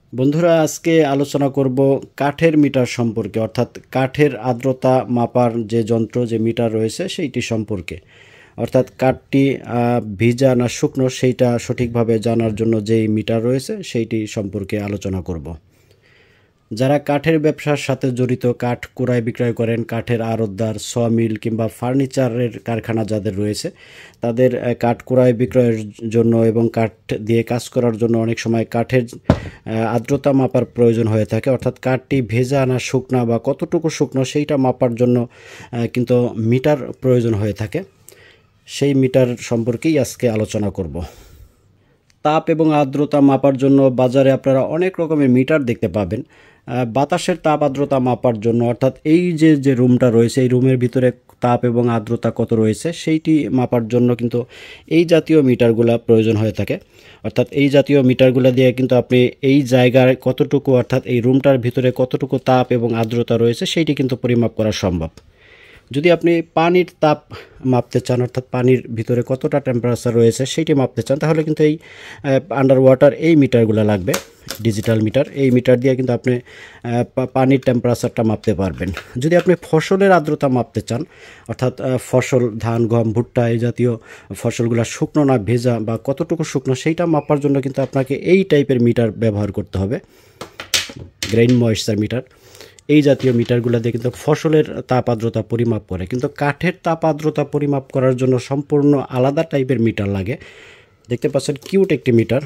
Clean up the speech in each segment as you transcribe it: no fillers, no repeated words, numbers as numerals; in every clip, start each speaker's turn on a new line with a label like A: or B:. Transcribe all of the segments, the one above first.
A: বন্ধুরা আজকে আলোচনা করব কাঠের মিটার সম্পর্কে, অর্থাৎ কাঠের আর্দ্রতা মাপার যে যন্ত্র যে মিটার রয়েছে সেইটি সম্পর্কে। অর্থাৎ কাঠটি ভিজা না শুকনো সেইটা সঠিকভাবে জানার জন্য যেই মিটার রয়েছে সেইটি সম্পর্কে আলোচনা করব। যারা কাঠের ব্যবসার সাথে জড়িত, কাঠ কুড়ায় বিক্রয় করেন, কাঠের আড়তদার, সমিল কিংবা ফার্নিচারের কারখানা যাদের রয়েছে, তাদের কাঠ কুড়ায় বিক্রয়ের জন্য এবং কাঠ দিয়ে কাজ করার জন্য অনেক সময় কাঠের আর্দ্রতা মাপার প্রয়োজন হয়ে থাকে। অর্থাৎ কাঠটি ভেজা না শুকনা বা কতটুকু শুকনো সেইটা মাপার জন্য কিন্তু মিটার প্রয়োজন হয়ে থাকে। সেই মিটার সম্পর্কেই আজকে আলোচনা করব। তাপ এবং আর্দ্রতা মাপার জন্য বাজারে আপনারা অনেক রকমের মিটার দেখতে পাবেন। বাতাসের তাপ আর্দ্রতা মাপার জন্য, অর্থাৎ এই যে রুমটা রয়েছে এই রুমের ভিতরে তাপ এবং আর্দ্রতা কত রয়েছে সেইটি মাপার জন্য কিন্তু এই জাতীয় মিটারগুলো প্রয়োজন হয়ে থাকে। অর্থাৎ এই জাতীয় মিটারগুলো দিয়ে কিন্তু আপনি এই জায়গায় কতটুকু, অর্থাৎ এই রুমটার ভিতরে কতটুকু তাপ এবং আর্দ্রতা রয়েছে সেইটি কিন্তু পরিমাপ করা সম্ভব। যদি আপনি পানির তাপ মাপতে চান, অর্থাৎ পানির ভিতরে কতটা টেম্পারেচার রয়েছে সেইটি মাপতে চান, তাহলে কিন্তু এই আন্ডার ওয়াটার এই মিটারগুলো লাগবে, ডিজিটাল মিটার। এই মিটার দিয়ে কিন্তু আপনি পানির টেম্পারেচারটা মাপতে পারবেন। যদি আপনি ফসলের আর্দ্রতা মাপতে চান, অর্থাৎ ফসল ধান গম ভুট্টা এই জাতীয় ফসলগুলো শুকনো না ভেজা বা কতটুকু শুকনো সেইটা মাপার জন্য কিন্তু আপনাকে এই টাইপের মিটার ব্যবহার করতে হবে, গ্রেইন ময়েশ্চার মিটার। এই জাতীয় মিটারগুলো দিয়ে কিন্তু ফসলের তাপ আর্দ্রতা পরিমাপ করে, কিন্তু কাঠের তাপ আর্দ্রতা পরিমাপ করার জন্য সম্পূর্ণ আলাদা টাইপের মিটার লাগে। দেখতে পাচ্ছেন কিউট একটি মিটার।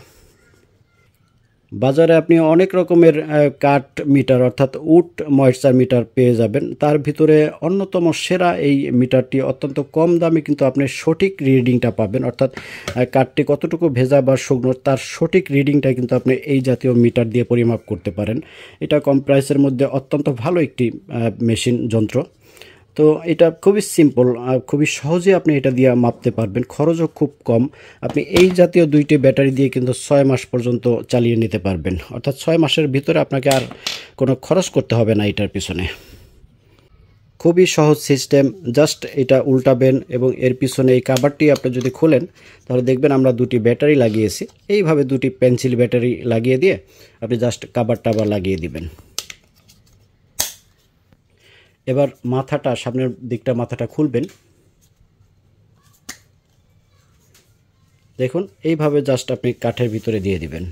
A: বাজারে আপনি অনেক রকমের কাঠ মিটার অর্থাৎ উড ময়েশ্চার মিটার পেয়ে যাবেন। তার ভিতরে অন্যতম সেরা এই মিটারটি, অত্যন্ত কম দামে কিন্তু আপনি সঠিক রিডিংটা পাবেন। অর্থাৎ কাঠটি কতটুকু ভেজা বা শুকনো তার সঠিক রিডিংটা কিন্তু আপনি এই জাতীয় মিটার দিয়ে পরিমাপ করতে পারেন। এটা কম প্রাইসের মধ্যে অত্যন্ত ভালো একটি মেশিন যন্ত্র। তো এটা খুবই সিম্পল, খুবই সহজে আপনি এটা দিয়ে মাপতে পারবেন, খরচও খুব কম। আপনি এই জাতীয় দুইটি ব্যাটারি দিয়ে কিন্তু 6 মাস পর্যন্ত চালিয়ে নিতে পারবেন। অর্থাৎ 6 মাসের ভিতরে আপনাকে আর কোনো খরচ করতে হবে না এটার পিছনে। খুবই সহজ সিস্টেম, জাস্ট এটা উল্টাবেন এবং এর পিছনে এই কাভারটি আপনি যদি খোলেন তাহলে দেখবেন আমরা দুটি ব্যাটারি লাগিয়েছি। এইভাবে দুটি পেন্সিল ব্যাটারি লাগিয়ে দিয়ে আপনি জাস্ট কাভারটা আবার লাগিয়ে দিবেন। এবার মাথাটা, সামনের দিকটা মাথাটা খুলবেন। দেখুন এইভাবে জাস্ট আপনি কাঠের ভিতরে দিয়ে দিবেন।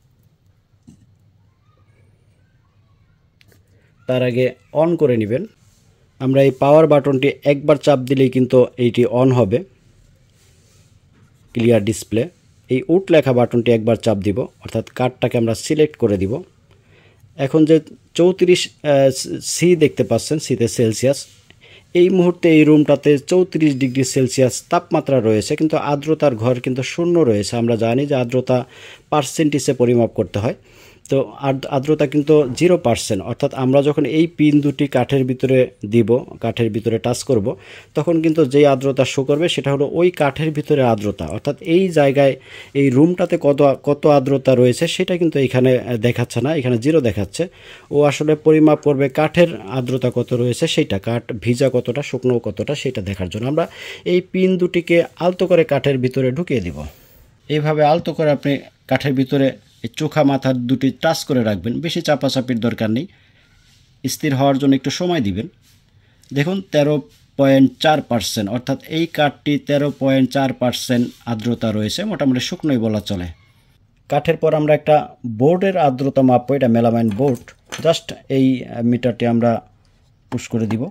A: তার আগে অন করে নেবেন। আমরা এই পাওয়ার বাটনটি একবার চাপ দিলেই কিন্তু এইটি অন হবে, ক্লিয়ার ডিসপ্লে। এই উড লেখা বাটনটি একবার চাপ দিব, অর্থাৎ কাঠটাকে আমরা সিলেক্ট করে দিব। এখন যে 34 সি দেখতে পাচ্ছেন, সিতে সেলসিয়াস, এই মুহূর্তে এই রুমটাতে 34 ডিগ্রি সেলসিয়াস তাপমাত্রা রয়েছে, কিন্তু আর্দ্রতার ঘর কিন্তু শূন্য রয়েছে। আমরা জানি যে আর্দ্রতা পার্সেন্টেজে পরিমাপ করতে হয়, তো আর্দ্রতা কিন্তু 0%। অর্থাৎ আমরা যখন এই পিন দুটি কাঠের ভিতরে দিব, কাঠের ভিতরে টাচ করব, তখন কিন্তু যেই আর্দ্রতা শো করবে সেটা হলো ওই কাঠের ভিতরে আর্দ্রতা। অর্থাৎ এই জায়গায় এই রুমটাতে কত আর্দ্রতা রয়েছে সেটা কিন্তু এখানে দেখাচ্ছে না, এখানে 0 দেখাচ্ছে। ও আসলে পরিমাপ করবে কাঠের আর্দ্রতা কত রয়েছে সেইটা, কাঠ ভিজা কতটা শুকনো কতটা সেটা দেখার জন্য আমরা এই পিন দুটিকে আলতো করে কাঠের ভিতরে ঢুকিয়ে দিব। এইভাবে আলতো করে আপনি কাঠের ভিতরে এই চোখা মাথার দুটি টাচ করে রাখবেন, বেশি চাপাচাপির দরকার নেই। স্থির হওয়ার জন্য একটু সময় দিবেন। দেখুন 13.4%, অর্থাৎ এই কাঠটি 13.4% আর্দ্রতা রয়েছে, মোটামুটি শুকনোই বলা চলে। কাঠের পর আমরা একটা বোর্ডের আর্দ্রতা মাপবো, এটা মেলামাইন বোর্ড। জাস্ট এই মিটারটি আমরা পুশ করে দিব।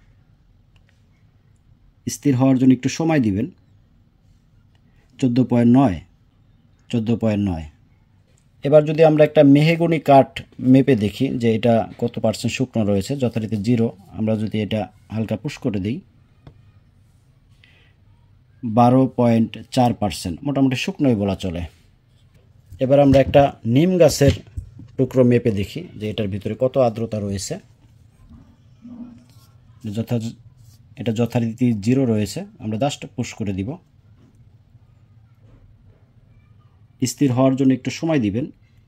A: স্থির হওয়ার জন্য একটু সময় দিবেন। 14.9। এবার যদি আমরা একটা মেহগনি কাঠ মেপে দেখি যে এটা কত পার্সেন্ট শুকনো রয়েছে, যথারীতি 0, আমরা যদি এটা হালকা পুশ করে দিই, 12.4%, মোটামুটি শুকনোই বলা চলে। এবার আমরা একটা নিম গাছের টুকরো মেপে দেখি যে এটার ভিতরে কত আর্দ্রতা রয়েছে। এটা যথারীতি 0 রয়েছে, আমরা জাস্ট পুশ করে দিব। স্থির হওয়ার জন্য একটু সময় দিবেন।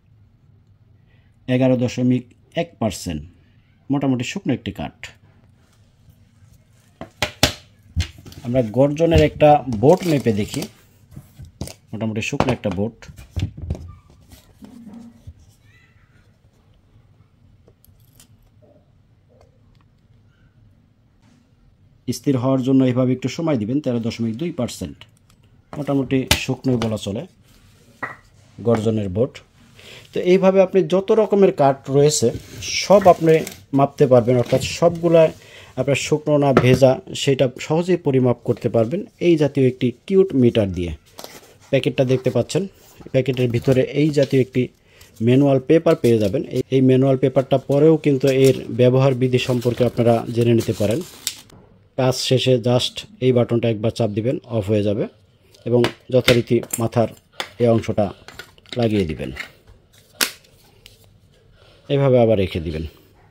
A: 11.1%, মোটামুটি শুকনো একটি কাঠ। আমরা গর্জনের একটা বোট মেপে দেখি, মোটামুটি শুকনো একটা বোট। স্থির হওয়ার জন্য এভাবে একটু সময় দিবেন। 13.2%, মোটামুটি শুকনোই বলা চলে গর্জনের বোর্ড। তো এইভাবে আপনি যত রকমের কাঠ রয়েছে সব আপনি মাপতে পারবেন, অর্থাৎ সবগুলা আপনার শুকনো না ভেজা সেটা সহজেই পরিমাপ করতে পারবেন এই জাতীয় একটি কিউট মিটার দিয়ে। প্যাকেটটা দেখতে পাচ্ছেন, প্যাকেটের ভিতরে এই জাতীয় একটি ম্যানুয়াল পেপার পেয়ে যাবেন। এই ম্যানুয়াল পেপারটা পরেও কিন্তু এর ব্যবহার বিধি সম্পর্কে আপনারা জেনে নিতে পারেন। কাজ শেষে জাস্ট এই বাটনটা একবার চাপ দিবেন, অফ হয়ে যাবে এবং যথারীতি মাথার এই অংশটা লাগিয়ে দিবেন, এভাবে আবার রেখে দিবেন।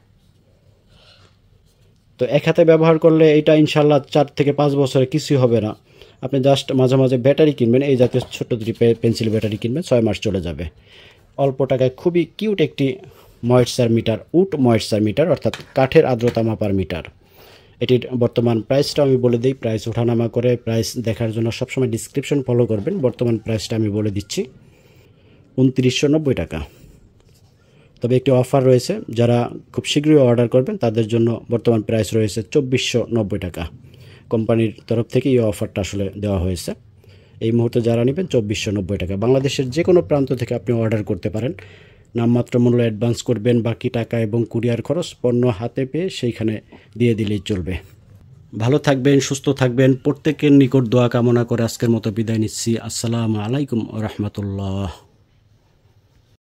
A: তো এক হাতে ব্যবহার করলে এটা ইনশাল্লাহ 4 থেকে 5 বছরে কিছুই হবে না। আপনি জাস্ট মাঝে মাঝে ব্যাটারি কিনবেন, এই জাতীয় ছোট দুটি পেন্সিল ব্যাটারি কিনবেন, 6 মাস চলে যাবে। অল্প টাকায় খুবই কিউট একটি moisture meter, wood moisture meter, অর্থাৎ কাঠের আর্দ্রতা মাপার মিটার। এটির বর্তমান প্রাইসটা আমি বলে দিই, প্রাইস ওঠানামা করে প্রাইস দেখার জন্য সবসময় ডিসক্রিপশন ফলো করবেন। বর্তমান প্রাইসটা আমি বলে দিচ্ছি 2990 টাকা। তবে একটি অফার রয়েছে, যারা খুব শীঘ্রই অর্ডার করবেন তাদের জন্য বর্তমান প্রাইস রয়েছে 2490 টাকা। কোম্পানির তরফ থেকে এই অফারটা আসলে দেওয়া হয়েছে। এই মুহূর্তে যারা নেবেন 2490 টাকা। বাংলাদেশের যে কোনো প্রান্ত থেকে আপনি অর্ডার করতে পারেন। নামমাত্র মূল্য অ্যাডভান্স করবেন, বাকি টাকা এবং কুরিয়ার খরচ পণ্য হাতে পেয়ে সেইখানে দিয়ে দিলেই চলবে। ভালো থাকবেন, সুস্থ থাকবেন, প্রত্যেকের নিকট দোয়া কামনা করে আজকের মতো বিদায় নিচ্ছি। আসসালামু আলাইকুম ওয়া রাহমাতুল্লাহ।